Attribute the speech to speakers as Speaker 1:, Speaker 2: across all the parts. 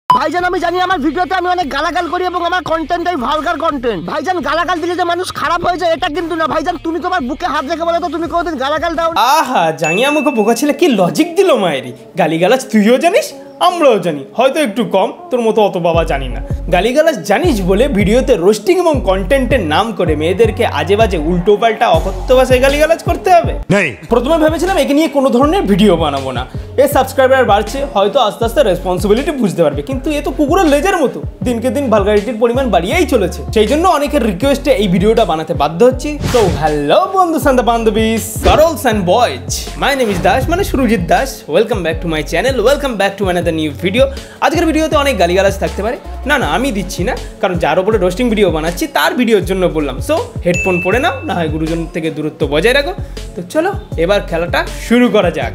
Speaker 1: ভাইজান আমি জানি আমার ভিডিওতে আমি অনেক গালাগাল করি এবং আমার কন্টেন্টটাই ভালগার কন্টেন্ট। ভাইজান গালাগাল দিলে যে মানুষ খারাপ হয়ে যায় এটা কিন্তু না। ভাইজান তুমি তোমার বুকে হাত রেখে বলো তো তুমি কোনোদিন গালাগাল দাও?
Speaker 2: আহা জানি আমাকে বোকা ছেলে কি লজিক দিল মায়েরি। গালিগালাজ তুইও জানিস আমরাও জানি, হয়তো একটু কম, তোর মতো অত বাবা জানি না। গালিগালাজ জানিস বলে ভিডিওতে রোস্টিং এবং কন্টেন্টের নাম করে মেয়েদেরকে আজে বাজে উল্টো পাল্টা অকথ্য ভাষায় গালিগালাজ করতে হবে? প্রথমে ভেবেছিলাম একে নিয়ে কোনো ধরনের ভিডিও বানাবো না, এর সাবস্ক্রাইবার বাড়ছে, হয়তো আস্তে আস্তে রেসপন্সিবিলিটি বুঝতে পারবে, কিন্তু এ তো কুকুরের লেজের মতো দিনকে দিন ভালগারিটির পরিমাণ বাড়িয়েই চলেছে। সেই জন্য অনেকের রিকোয়েস্টে এই ভিডিওটা বানাতে বাধ্য হচ্ছি। তো হ্যালো বন্ধু সান্দা বান্ধবীস, girls and boys, my name is Das, মানে Surajit Das. Welcome back to my channel, welcome back to another new video. আজকের ভিডিওতে অনেক গালিগালাজ থাকতে পারে, না না আমি দিচ্ছি না, কারণ যার উপরে রোস্টিং ভিডিও বানাচ্ছি তার ভিডিওর জন্য বললাম। সো হেডফোন পরে নাও, না হয় গুরুজন থেকে দূরত্ব বজায় রাখো। তো চলো এবার খেলাটা শুরু করা যাক।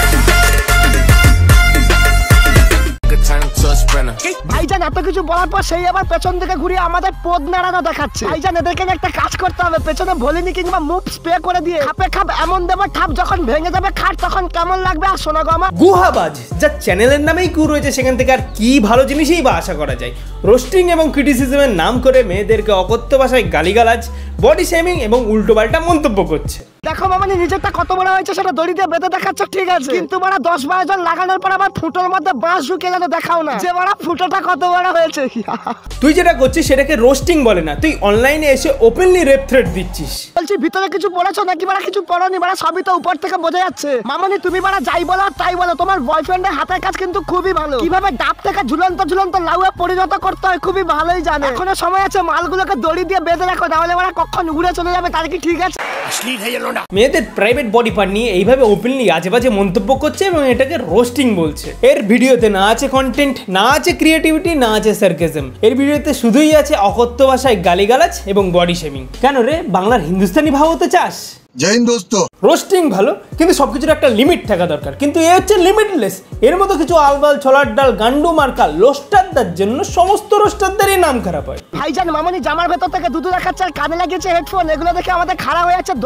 Speaker 1: ভাইজান এত কিছু বলার পর সেই আবার পেছন থেকে ঘুরিয়ে আমাদের পদ নাড়ানো দেখাচ্ছে। ভাইজান এদেরকে একটা কাজ করতে হবে, পেছনে ভলিনি কিংবা মুভ স্প্রে করে দিয়ে খাপে খাপ এমন দেবো ঠাপ যখন ভেঙে যাবে খাট তখন কেমন লাগবে। আর শোনা গো আমার
Speaker 2: গুহাবাজ, যা চ্যানেলের নামেই গু রয়েছে, সেখান থেকে আর কি ভালো জিনিসই বা আশা করা যায়। রোস্টিং এবং ক্রিটিসিজমের নাম করে মেয়েদেরকে অকথ্য ভাষায় গালিগালাজ, বডি শেমিং এবং উল্টোপাল্টা মন্তব্য করছে।
Speaker 1: দেখো মামানি নিজেরটা কত বড় হয়েছে সেটা দড়ি দিয়ে বেঁধে দেখাচ্ছে, ঠিক আছে, কিন্তু বড়া 10-12 জন লাগানোর পর আবার ফুটোর মধ্যে বাঁশ ঢুকে গেলে দেখাও না যে বড়া ফুটোটা কত বড় হয়েছে।
Speaker 2: তুই যেটা করছিস সেটাকে রোস্টিং বলে না, তুই অনলাইনে এসে ওপেনলি রেপ থ্রেট দিচ্ছিস।
Speaker 1: বলছি ভিতরে কিছু পড়েছো নাকি বড়া? কিছু পড়োনি বড়া, সবই তো উপর থেকে বোঝা যাচ্ছে। মামানি তুমি বড়া যাই বলো তাই বলো, তোমার বয়ফ্রেন্ডের হাতের কাজ কিন্তু খুবই ভালো, কিভাবে ডাব থেকে ঝুলন্ত ঝুলন্ত লাউয়ে পরিণত করতে হয় খুবই ভালোই জানে। এখনো সময় আছে, মালগুলোকে দড়ি দিয়ে বেঁধে রাখো, তাহলে বড়া কখন উড়ে চলে যাবে তার কি ঠিক আছে?
Speaker 2: মেয়েদের প্রাইভেট বডি পার্ট নিয়ে এইভাবে ওপেনলি আজে বাজে মন্তব্য করছে এবং এটাকে রোস্টিং বলছে। এর ভিডিওতে না আছে কন্টেন্ট, না আছে ক্রিয়েটিভিটি, না আছে সার্কাসম। এর ভিডিওতে শুধুই আছে অকথ্য ভাষায় গালিগালাজ এবং বডি শেমিং। কেন রে, বাংলার হিন্দুস্তানি ভাব হতে চাস?
Speaker 3: জয় হিন্দ দোস্ত।
Speaker 2: রোস্টিং ভালো, কিন্তু সবকিছুর একটা লিমিট থাকা দরকার, কিন্তু এ হচ্ছে লিমিটলেস। এর মতো কিছু আলবাল ছোলার ডাল গান্ডু মার্কা লোস্টারদের জন্য সমস্ত রোস্টারদেরই নাম খারাপ হয়।
Speaker 1: ভাইজান মামনি জামার ভেতর থেকে দুধ দেখাচ্ছে আর কানে লাগিয়েছে হেডফোন, এগুলো দেখে আমাদের খারাপ হয়ে যাচ্ছে।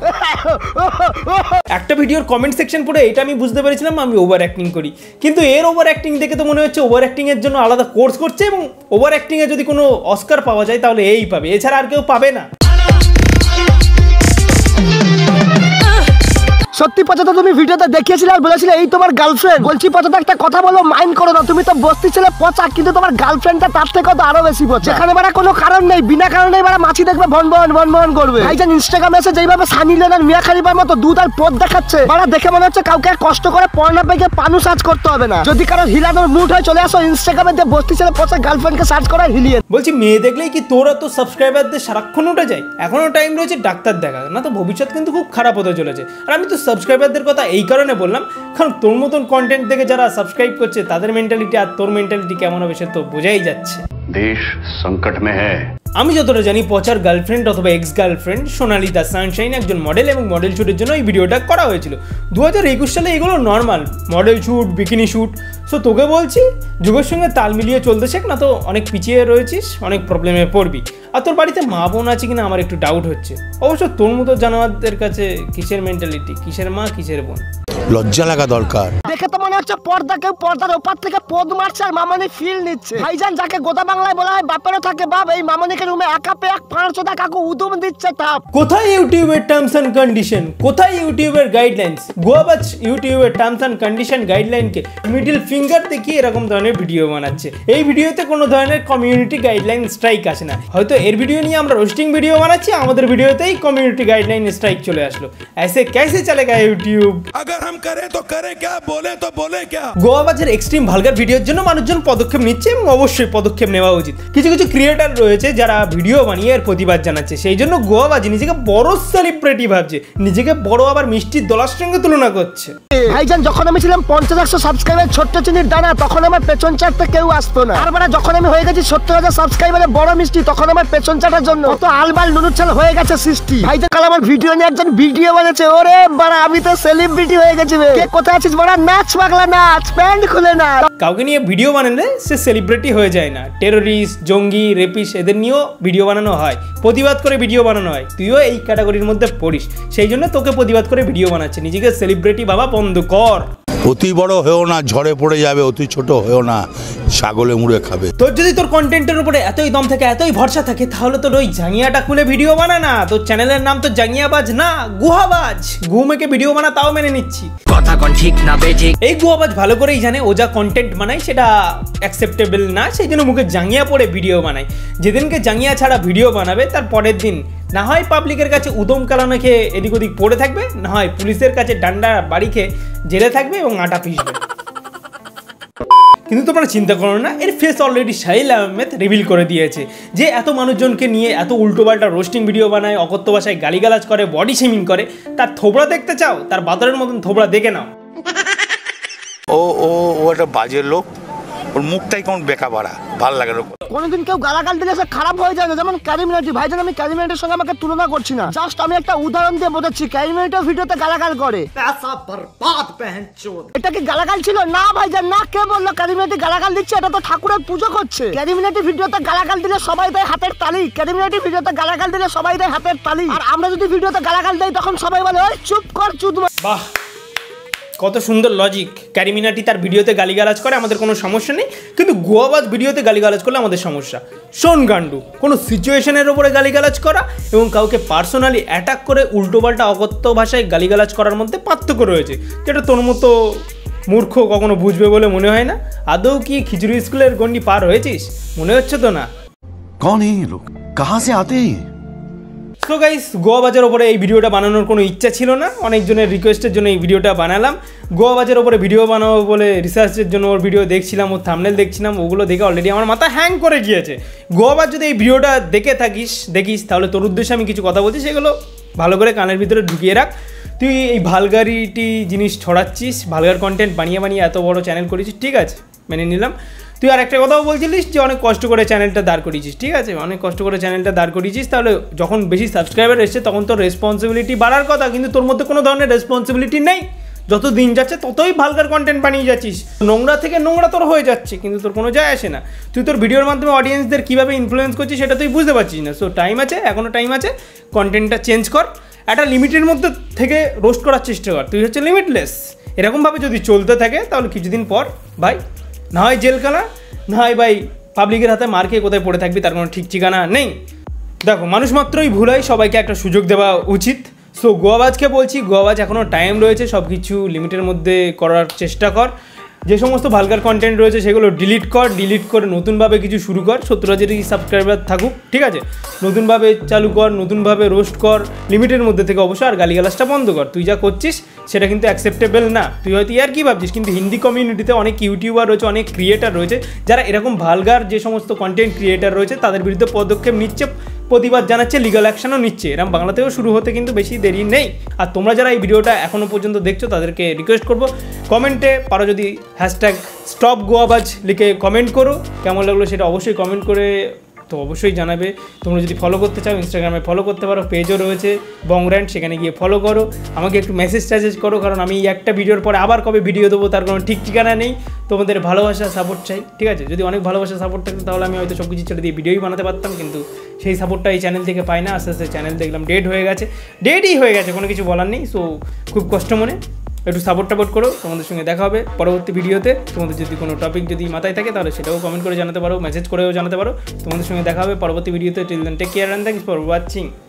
Speaker 2: একটা ভিডিওর কমেন্ট সেকশন পড়ে এটা আমি বুঝতে পেরেছিলাম আমি ওভার অ্যাক্টিং করি, কিন্তু এর ওভার অ্যাক্টিং দেখে তো মনে হচ্ছে ওভার অ্যাক্টিং এর জন্য আলাদা কোর্স করছে, এবং ওভার অ্যাক্টিং এ যদি কোনো অস্কার পাওয়া যায় তাহলে এই পাবে, এছাড়া আর কেউ পাবে না।
Speaker 1: সত্যি পচা, তুমি ভিডিওতে দেখিয়েছিলে আর বলেছিলে এই তোমার গার্লফ্রেন্ড। বলছি পচা একটা কথা বলো, মাইন্ড করো না, তুমি তো বস্তি ছেলে পচা, কিন্তু তোমার গার্লফ্রেন্ডটা তার থেকে তো আরো বেশি পচা। এখানে বাড়া কোনো কারণ নেই, বিনা কারণে বাড়া মাছি দেখবে ভন করবে। ভাইজান ইনস্টাগ্রামে এসে যেইভাবে সানি লিওন আর মিয়া খালিফার মতো দুধ আর পদ দেখাচ্ছে, বাড়া দেখে মনে হচ্ছে কাউকে কষ্ট করে পর্নো পেজে পানু সার্চ করতে হবে না। যদি কারো হিলানোর মুড হয় চলে আসো ইনস্টাগ্রামে, দিয়ে বস্তি ছেলে পচা গার্লফ্রেন্ডকে সার্চ করা হিলিয়ে।
Speaker 2: বলছি মেয়ে দেখলেই কি তোরা তো সাবস্ক্রাইবারদের সারাক্ষণ উঠে যায়? এখনো টাইম রয়েছে ডাক্তার দেখা, না তো ভবিষ্যৎ কিন্তু খুব খারাপ হতে চলেছে। আর আমি তো সাবস্ক্রাইবারদের কথা এই কারণে বললাম, কারণ তোর মতন কন্টেন্ট দেখে যারা সাবস্ক্রাইব করছে তাদের মেন্টালিটি আর তোর মেন্টালিটি কেমন হবে সে তো বোঝাই যাচ্ছে।
Speaker 4: দেশ সংকট মে হ্যায়।
Speaker 2: আমি যতটা জানি পচার গার্লফ্রেন্ড অথবা ex girlfriend Sonali the sunshine একজন মডেল, এবং মডেল শ্যুটের জন্য এই ভিডিওটা করা হয়েছিল। 2021 সালে এগুলো normal model shoot, bikini shoot. So তোকে বলছি যুগের সঙ্গে তাল মিলিয়ে চলতে শেখ, না তো অনেক পিছিয়ে রয়েছিস, অনেক প্রবলেমে পড়বি। আর তোর বাড়িতে মা বোন আছে কিনা আমার একটু ডাউট হচ্ছে। অবশ্য তোর মতো জানোয়ারদের কাছে কিসের মেন্টালিটি, কিসের মা কিসের বোন,
Speaker 3: লজ্জা লাগা দরকার।
Speaker 1: দেখে তো মনে হচ্ছে পর্দা কেউ পর্দার ওপার থেকে পদ মারছে আর মামনি ফিল নিচ্ছে। ভাইজান যাকে গোদা বাংলায় বলা হয় বাপেরও থাকে বাপ, এই মামনিকে রুমে একা পেয়ে 500 কাকু উদম দিচ্ছে তাপ।
Speaker 2: কোথায় ইউটিউবের টার্মস এন্ড কন্ডিশন, কোথায় ইউটিউবের গাইডলাইন্স? গোয়াবাজ ইউটিউবের টার্মস এন্ড কন্ডিশন গাইডলাইনকে মিডল ফিঙ্গার দেখিয়ে এরকম ধরনের ভিডিও বানাচ্ছে। এই ভিডিওতে কোনো ধরনের কমিউনিটি গাইডলাইন স্ট্রাইক আসে না। হয়তো এর ভিডিও নিয়ে আমরা রোস্টিং ভিডিও বানাচ্ছি, আমাদের ভিডিওতেই কমিউনিটি গাইডলাইন স্ট্রাইক চলে আসলো। ऐसे कैसे चलेगा यूट्यूब?
Speaker 3: अगर हम करें तो करें क्या, बोले तो बोले क्या।
Speaker 2: গোয়াবাজের এক্সট্রিম ভালগার ভিডিওর জন্য মানুষজন পদক্ষেপ নিচ্ছে এবং অবশ্যই পদক্ষেপ নেওয়া উচিত। কিছু কিছু ক্রিয়েটার রয়েছে যারা ভিডিও বানিয়ে এর প্রতিবাদ জানাচ্ছে, সেই জন্য গোয়াবাজ নিজেকে বড় সেলিব্রিটি ভাবছে, নিজেকে বড় আবার মিষ্টির দলার সঙ্গে তুলনা করছে।
Speaker 1: ভাইজান যখন আমি ছিলাম 50,000 সাবস্ক্রাইবার ছোট্ট চিনির দানা, তখন আমার পেছন চাটতে কেউ আসতো না। আর যখন আমি হয়ে গেছি 70,000 সাবস্ক্রাইবারে বড় মিষ্টি, তখন আমার পেছন চাটার জন্য কত আলবাল নুনুর ছাল হয়ে গেছে সৃষ্টি। ভাইজান কাল আমার ভিডিও নিয়ে একজন ভিডিও বানাচ্ছে, ওরে বাড়া আমি তো সেলিব্রিটি হয়ে গেছি। কে কোথায় আছিস বাড়া, নাচ পাগলা নাচ, প্যান্ট খুলে না।
Speaker 2: কাউকে নিয়ে ভিডিও বানালে সে সেলিব্রিটি হয়ে যায় না। টেরোরিস্ট, জঙ্গি, রেপিস্ট এদের নিয়েও ভিডিও বানানো হয়, প্রতিবাদ করে ভিডিও বানানো হয়। তুইও এই ক্যাটাগরির মধ্যে পড়িস, সেই জন্য তোকে প্রতিবাদ করে ভিডিও বানাচ্ছে। নিজেকে সেলিব্রিটি বাবা বন্ধ কর।
Speaker 3: অতি বড় হয়েও না, ঝড়ে পড়ে যাবে, অতি ছোট হয়েও না, ছাগলে মুড়ে খাবে।
Speaker 2: তোর যদি তোর কন্টেন্টের উপরে এতই দম থাকে, এতই ভরসা থাকে, তাহলে তোর ওই জাঙ্গিয়াটা খুলে ভিডিও বানা না। তোর চ্যানেলের নাম তো জাঙ্গিয়াবাজ না, গুহাবাজ। ঘুমেকে ভিডিও বানা তাও মেনে নিচ্ছি, কথা কোন ঠিক না বেঠিক। এই গুহাবাজ ভালো করেই জানে ও যা কন্টেন্ট বানায় সেটা অ্যাকসেপ্টেবল না, সেই জন্য মুখে জাঙ্গিয়া পড়ে ভিডিও বানায়। যেদিনকে জাঙ্গিয়া ছাড়া ভিডিও বানাবে তার পরের দিন না হয় পাবলিকের কাছে উদম কালানো খেয়ে এদিক ওদিক পড়ে থাকবে, না হয় পুলিশের কাছে ডান্ডা বাড়ি খেয়ে জেলে থাকবে এবং আটা পিসবে। কিন্তু তোমরা চিন্তা করো না, এর face already Sahil Ahmed reveal করে দিয়েছে যে এত মানুষজনকে নিয়ে এত উল্টোপাল্টা রোস্টিং ভিডিও বানায়, অকথ্য ভাষায় গালিগালাজ করে, বডি শেমিং করে। তার থোবড়া দেখতে চাও? তার বাদরের মতন থোবড়া দেখে নাও।
Speaker 3: ও ও ও একটা বাজে লোক, ওর মুখটাই কেমন বেকা বাড়া, ভাল লাগে না।
Speaker 1: কোনোদিন কেউ গালাগাল দিলে সে খারাপ হয়ে যায় না, যেমন ক্যারিমিনাটি। ভাইজান আমি ক্যারিমিনাটির সঙ্গে আমাকে তুলনা করছি না, জাস্ট আমি একটা উদাহরণ দিয়ে বোঝাচ্ছি। ক্যারিমিনাটিও ভিডিওতে গালাগাল করে, এটা কি গালাগাল ছিল? না ভাইজান না। কে বললো ক্যারিমিনাটি গালাগাল দিচ্ছে? এটা তো ঠাকুরের পুজো করছে। ক্যারিমিনাটি ভিডিওতে গালাগাল দিলে সবাই দেয় হাতের তালি, ক্যারিমিনাটি ভিডিওতে গালাগাল দিলে সবাই দেয় হাতের তালি। আর আমরা যদি ভিডিওতে গালাগাল দেই তখন সবাই বলে ওই চুপ কর চুদ।
Speaker 2: বাহ, কত সুন্দর লজিক। ক্যারিমিনাটি তার ভিডিওতে গালিগালাজ করে, আমাদের কোনো সমস্যা নেই, কিন্তু গুহাবাজ ভিডিওতে গালিগালাজ করলে আমাদের সমস্যা। শোন গান্ডু, কোনো সিচুয়েশনের ওপরে গালিগালাজ করা এবং কাউকে পার্সোনালি অ্যাটাক করে উল্টোপাল্টা অকথ্য ভাষায় গালিগালাজ করার মধ্যে পার্থক্য রয়েছে, যেটা তোর মতো মূর্খ কখনো বুঝবে বলে মনে হয় না। আদৌ কি খিচুড়ি স্কুলের গন্ডি পার হয়েছিস? মনে হচ্ছে তো না।
Speaker 5: कौन है ये लोग, कहाँ से आते हैं?
Speaker 2: সো গাইস, গুহাবাজের ওপরে এই ভিডিওটা বানানোর কোনো ইচ্ছা ছিল না, অনেকজনের রিকোয়েস্টের জন্য এই ভিডিওটা বানালাম। গুহাবাজের ওপরে ভিডিও বানাবো বলে রিসার্চের জন্য ওর ভিডিও দেখছিলাম, ওর থাম্বনেল দেখছিলাম, ওগুলো দেখে অলরেডি আমার মাথা হ্যাং করে গিয়েছে। গুহাবাজ যদি এই ভিডিওটা দেখে দেখিস তাহলে তোর উদ্দেশ্যে আমি কিছু কথা বলছি, সেগুলো ভালো করে কানের ভিতরে ঢুকিয়ে রাখ। তুই এই ভালগারিটি জিনিস ছড়াচ্ছিস, ভালগার কন্টেন্ট বানিয়ে বানিয়ে এত বড় চ্যানেল করেছিস, ঠিক আছে মেনে নিলাম। তুই আর একটা কথাও বলছিলিস যে অনেক কষ্ট করে চ্যানেলটা দাঁড় করিয়েছিস, ঠিক আছে, অনেক কষ্ট করে চ্যানেলটা দাঁড় করিয়েছিস। তাহলে যখন বেশি সাবস্ক্রাইবার এসছে তখন তোর রেসপন্সিবিলিটি বাড়ার কথা, কিন্তু তোর মধ্যে কোনো ধরনের রেসপন্সিবিলিটি নেই। যত দিন যাচ্ছে ততই ভালগার কন্টেন্ট বানিয়ে যাচ্ছিস, নোংরা থেকে নোংরা তোর হয়ে যাচ্ছে, কিন্তু তোর কোনো যায় আসে না। তুই তোর ভিডিওর মাধ্যমে অডিয়েন্সদের কীভাবে ইনফ্লুয়েন্স করছিস সেটা তুই বুঝতে পারছিস না। সো টাইম আছে, এখনও টাইম আছে, কন্টেন্টটা চেঞ্জ কর, একটা লিমিটের মধ্যে থেকে রোস্ট করার চেষ্টা কর। তুই হচ্ছে লিমিটলেস। এরকমভাবে যদি চলতে থাকে তাহলে কিছুদিন পর ভাই না হয় জেলখানা, না হয় ভাই পাবলিকের হাতে মার খেয়ে কোথায় পড়ে থাকবি তার কোনো ঠিক ঠিকানা নেই। দেখো, মানুষ মাত্রই ভুল হয়, সবাইকে একটা সুযোগ দেওয়া উচিত। সো গুহাবাজকে বলছি, গুহাবাজ এখনও টাইম রয়েছে, সব কিছু লিমিটের মধ্যে করার চেষ্টা কর। যে সমস্ত ভালগার কন্টেন্ট রয়েছে সেগুলো ডিলিট করে নতুনভাবে কিছু শুরু কর। 70,000 সাবস্ক্রাইবার থাকুক, ঠিক আছে, নতুনভাবে চালু কর, নতুনভাবে রোস্ট কর, লিমিটের মধ্যে থেকে অবশ্যই। আর গালিগালাজটা বন্ধ কর। তুই যা করছিস সেটা কিন্তু অ্যাকসেপ্টেবল না। তুই হয়তো আর কি ভাবছিস, কিন্তু হিন্দি কমিউনিটিতে অনেক ইউটিউবার রয়েছে, অনেক ক্রিয়েটার রয়েছে যারা এরকম ভালগার যে সমস্ত কন্টেন্ট ক্রিয়েটার রয়েছে তাদের বিরুদ্ধে পদক্ষেপ নিচ্ছে, প্রতিবাদ জানাচ্ছে, লিগাল অ্যাকশনও নিচ্ছে। এরকম বাংলাতেও শুরু হতে কিন্তু বেশি দেরি নেই। আর তোমরা যারা এই ভিডিওটা এখনও পর্যন্ত দেখছো তাদেরকে রিকোয়েস্ট করবো, কমেন্টে পারো যদি হ্যাশট্যাগ স্টপ গুহাবাজ লিখে কমেন্ট করো। কেমন লাগলো সেটা অবশ্যই কমেন্ট করে তো অবশ্যই জানাবে। তোমরা যদি ফলো করতে চাও ইনস্টাগ্রামে ফলো করতে পারো, পেজও রয়েছে বং র্যান্ট, সেখানে গিয়ে ফলো করো। আমাকে একটু মেসেজ করো, কারণ আমি একটা ভিডিওর পরে আবার কবে ভিডিও দেবো তার কোনো ঠিক ঠিকানা নেই। তোমাদের ভালোবাসা সাপোর্ট চাই, ঠিক আছে। যদি অনেক ভালোবাসা সাপোর্ট থাকতো তাহলে আমি হয়তো সব কিছু ছেড়ে দিয়ে ভিডিওই বানাতে পারতাম, কিন্তু সেই সাপোর্টটা এই চ্যানেল থেকে পাই না। আস্তে আস্তে চ্যানেল দেখলাম ডেডই হয়ে গেছে, কোনো কিছু বলার নেই। সো খুব কষ্ট মনে একটু সাপোর্ট করো। তোমাদের সঙ্গে দেখা হবে পরবর্তী ভিডিওতে। তোমাদের যদি কোনো টপিক যদি মাথায় থাকে তাহলে সেটাও কমেন্ট করে জানাতে পারো, মেসেজ করেও জানাতে পারো। তোমাদের সঙ্গে দেখা হবে পরবর্তী ভিডিওতে। Till then take care and thanks for watching.